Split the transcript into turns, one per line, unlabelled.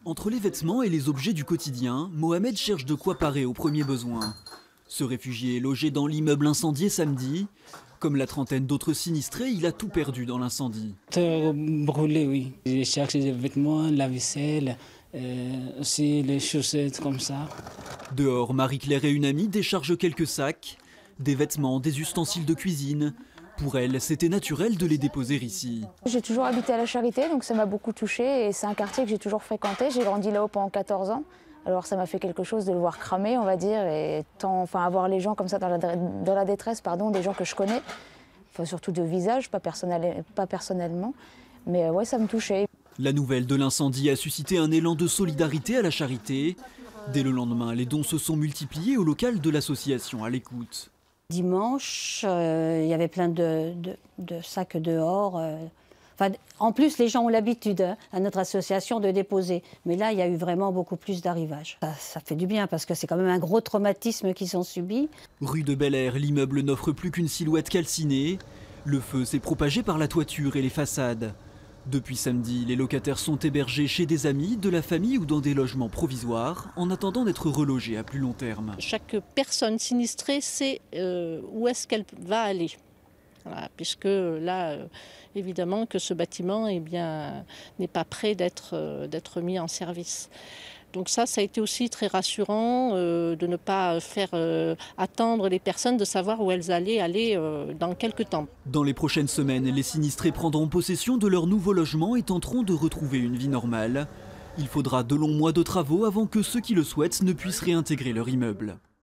Entre les vêtements et les objets du quotidien, Mohamed cherche de quoi parer aux premiers besoins. Ce réfugié logé dans l'immeuble incendié samedi, comme la trentaine d'autres sinistrés, il a tout perdu dans l'incendie.
Tout brûlé, oui. Je cherche des vêtements, la vaisselle, aussi les chaussettes comme ça.
Dehors, Marie-Claire et une amie déchargent quelques sacs, des vêtements, des ustensiles de cuisine. Pour elle, c'était naturel de les déposer ici.
J'ai toujours habité à la Charité, donc ça m'a beaucoup touchée et c'est un quartier que j'ai toujours fréquenté. J'ai grandi là-haut pendant 14 ans. Alors ça m'a fait quelque chose de le voir cramer, on va dire, et avoir les gens comme ça dans la détresse, des gens que je connais, surtout de visage, pas personnellement, mais ouais, ça me touchait.
La nouvelle de l'incendie a suscité un élan de solidarité à la Charité. Dès le lendemain, les dons se sont multipliés au local de l'association À l'écoute.
Dimanche, il y avait plein de sacs dehors. En plus, les gens ont l'habitude à notre association de déposer. Mais là, il y a eu vraiment beaucoup plus d'arrivages. Ça fait du bien parce que c'est quand même un gros traumatisme qu'ils ont subi.
Rue de Bel Air, l'immeuble n'offre plus qu'une silhouette calcinée. Le feu s'est propagé par la toiture et les façades. Depuis samedi, les locataires sont hébergés chez des amis, de la famille ou dans des logements provisoires, en attendant d'être relogés à plus long terme.
Chaque personne sinistrée sait où est-ce qu'elle va aller. Voilà, puisque là, évidemment que ce bâtiment n'est pas prêt d'être mis en service. Donc ça a été aussi très rassurant de ne pas faire attendre les personnes, de savoir où elles allaient aller dans quelques temps.
Dans les prochaines semaines, les sinistrés prendront possession de leur nouveau logement et tenteront de retrouver une vie normale. Il faudra de longs mois de travaux avant que ceux qui le souhaitent ne puissent réintégrer leur immeuble.